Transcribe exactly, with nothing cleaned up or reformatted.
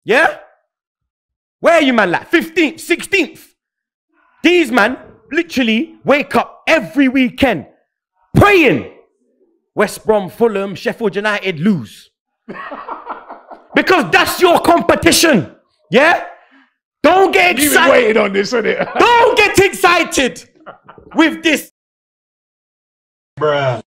Yeah? Where are you, man? Like fifteenth, sixteenth. These man literally wake up every weekend praying West Brom, Fulham, Sheffield United lose. Because that's your competition. Yeah? Don't get excited. You've been waiting on this, isn't it? Don't get excited with this. Bruh.